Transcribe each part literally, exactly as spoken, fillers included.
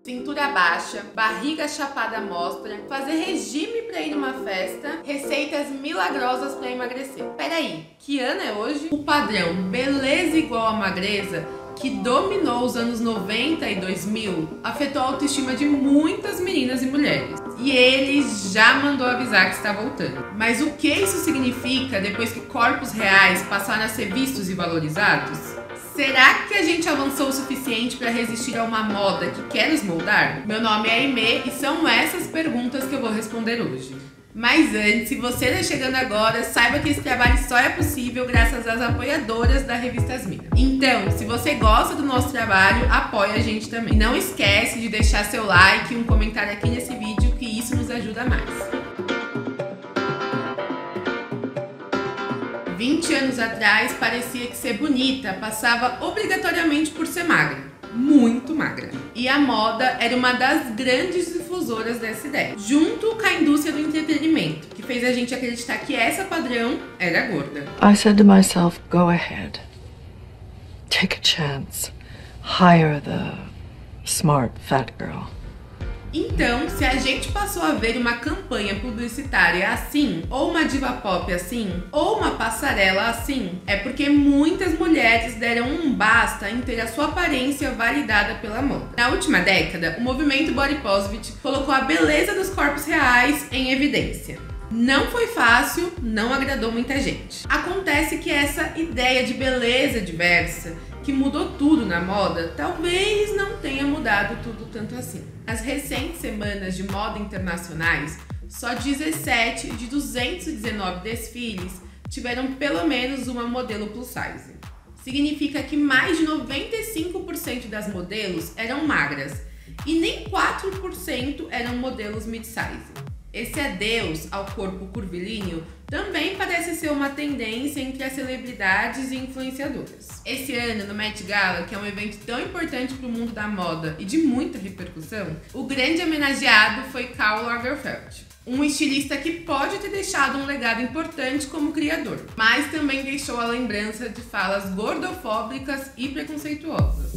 cintura baixa, barriga chapada à mostra, fazer regime pra ir numa festa, receitas milagrosas pra emagrecer. Peraí, que ano é hoje? O padrão beleza igual a magreza, que dominou os anos noventa e dois mil, afetou a autoestima de muitas meninas e mulheres. E ele já mandou avisar que está voltando. Mas o que isso significa depois que corpos reais passaram a ser vistos e valorizados? Será que a gente avançou o suficiente para resistir a uma moda que quer nos moldar? Meu nome é Aimee e são essas perguntas que eu vou responder hoje. Mas antes, se você está chegando agora, saiba que esse trabalho só é possível graças às apoiadoras da Revista Asmina. Então, se você gosta do nosso trabalho, apoia a gente também. E não esquece de deixar seu like e um comentário aqui nesse vídeo, que isso nos ajuda mais. vinte anos atrás, parecia que ser bonita passava obrigatoriamente por ser magra. Muito magra. E a moda era uma das grandes difusoras dessa ideia, junto com a indústria do entretenimento, que fez a gente acreditar que essa padrão era gorda. I said to myself, go ahead. Take a chance. Hire the smart fat girl. Então, se a gente passou a ver uma campanha publicitária assim, ou uma diva pop assim, ou uma passarela assim, é porque muitas mulheres deram um basta em ter a sua aparência validada pela moda. Na última década, o movimento Body Positive colocou a beleza dos corpos reais em evidência. Não foi fácil, não agradou muita gente. Acontece que essa ideia de beleza diversa, que mudou tudo na moda, talvez não tenha mudado tudo tanto assim. Nas recentes semanas de moda internacionais, só dezessete de duzentos e dezenove desfiles tiveram pelo menos uma modelo plus size. Significa que mais de noventa e cinco por cento das modelos eram magras e nem quatro por cento eram modelos mid-size. Esse adeus ao corpo curvilíneo também parece ser uma tendência entre as celebridades e influenciadoras. Esse ano, no Met Gala, que é um evento tão importante para o mundo da moda e de muita repercussão, o grande homenageado foi Karl Lagerfeld, um estilista que pode ter deixado um legado importante como criador, mas também deixou a lembrança de falas gordofóbicas e preconceituosas.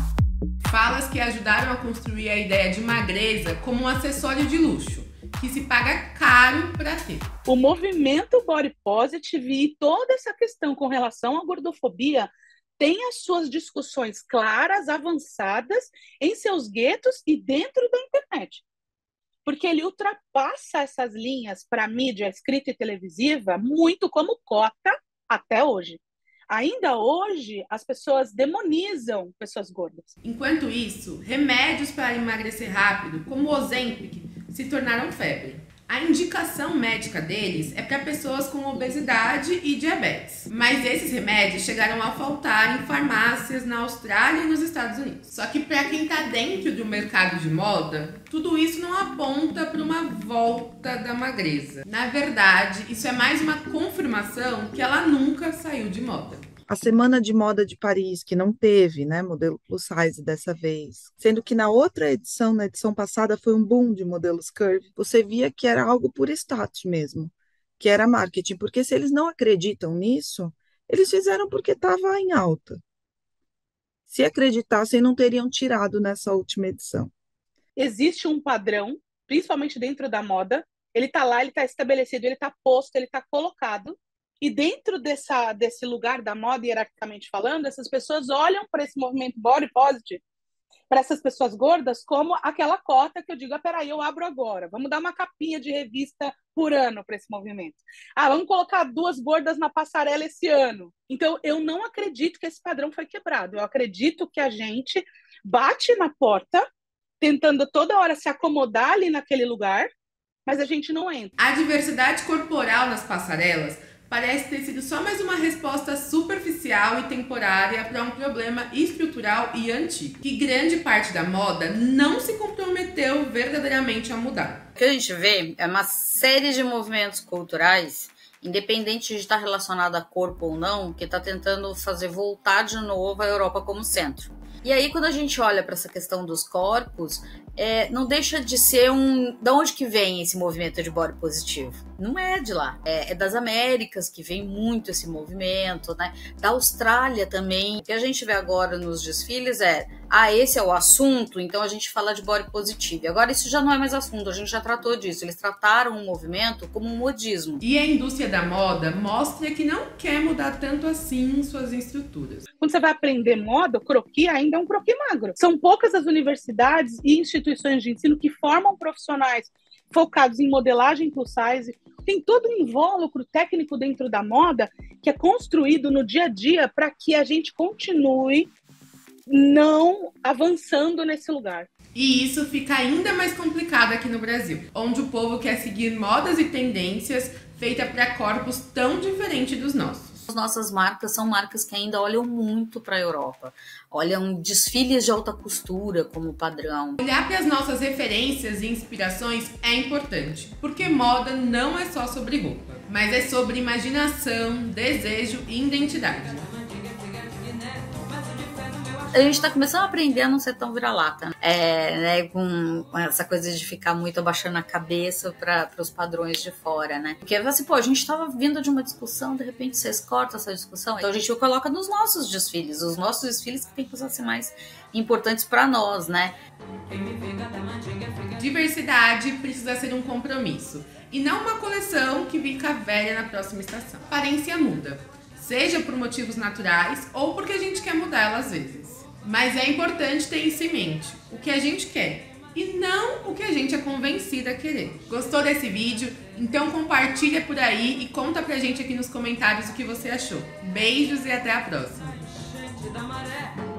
Falas que ajudaram a construir a ideia de magreza como um acessório de luxo, que se paga caro para ter. O movimento Body Positive e toda essa questão com relação à gordofobia tem as suas discussões claras, avançadas em seus guetos e dentro da internet. Porque ele ultrapassa essas linhas para a mídia escrita e televisiva muito como cota até hoje. Ainda hoje, as pessoas demonizam pessoas gordas. Enquanto isso, remédios para emagrecer rápido, como o Ozempic, se tornaram febre. A indicação médica deles é para pessoas com obesidade e diabetes. Mas esses remédios chegaram a faltar em farmácias na Austrália e nos Estados Unidos. Só que para quem está dentro do mercado de moda, tudo isso não aponta para uma volta da magreza. Na verdade, isso é mais uma confirmação que ela nunca saiu de moda. A Semana de Moda de Paris, que não teve, né, modelo plus size dessa vez, sendo que na outra edição, na edição passada, foi um boom de modelos curvy, você via que era algo por status mesmo, que era marketing, porque se eles não acreditam nisso, eles fizeram porque estava em alta. Se acreditassem, não teriam tirado nessa última edição. Existe um padrão, principalmente dentro da moda, ele está lá, ele está estabelecido, ele está posto, ele está colocado. E dentro dessa, desse lugar da moda, hierarquicamente falando, essas pessoas olham para esse movimento Body Positive, para essas pessoas gordas, como aquela cota que eu digo, ah, peraí, eu abro agora, vamos dar uma capinha de revista por ano para esse movimento. Ah, vamos colocar duas gordas na passarela esse ano. Então, eu não acredito que esse padrão foi quebrado. Eu acredito que a gente bate na porta, tentando toda hora se acomodar ali naquele lugar, mas a gente não entra. A diversidade corporal nas passarelas parece ter sido só mais uma resposta superficial e temporária para um problema estrutural e antigo, que grande parte da moda não se comprometeu verdadeiramente a mudar. O que a gente vê é uma série de movimentos culturais, independente de estar relacionado a corpo ou não, que está tentando fazer voltar de novo a Europa como centro. E aí, quando a gente olha para essa questão dos corpos, é, não deixa de ser um... Da onde que vem esse movimento de body positivo? Não é de lá. É, é das Américas que vem muito esse movimento, né? Da Austrália também. O que a gente vê agora nos desfiles é ah, esse é o assunto, então a gente fala de body positive. Agora isso já não é mais assunto, a gente já tratou disso. Eles trataram o movimento como um modismo. E a indústria da moda mostra que não quer mudar tanto assim suas estruturas. Quando você vai aprender moda, o croquis ainda é um croquis magro. São poucas as universidades e instituições de ensino que formam profissionais focados em modelagem plus size. Tem todo um invólucro técnico dentro da moda que é construído no dia a dia para que a gente continue não avançando nesse lugar. E isso fica ainda mais complicado aqui no Brasil, onde o povo quer seguir modas e tendências feitas para corpos tão diferentes dos nossos. As nossas marcas são marcas que ainda olham muito para a Europa, olham desfiles de alta costura como padrão. Olhar para as nossas referências e inspirações é importante, porque moda não é só sobre roupa, mas é sobre imaginação, desejo e identidade. A gente tá começando a aprender a não ser tão vira-lata, é, né, com essa coisa de ficar muito abaixando a cabeça para os padrões de fora, né? Porque assim, pô, a gente tava vindo de uma discussão, de repente vocês cortam essa discussão, então a gente coloca nos nossos desfiles, os nossos desfiles que tem que ser mais importantes para nós, né? Diversidade precisa ser um compromisso e não uma coleção que fica velha na próxima estação. A aparência muda, seja por motivos naturais ou porque a gente quer mudar ela às vezes. Mas é importante ter isso em mente, o que a gente quer e não o que a gente é convencida a querer. Gostou desse vídeo? Então compartilha por aí e conta pra gente aqui nos comentários o que você achou. Beijos e até a próxima!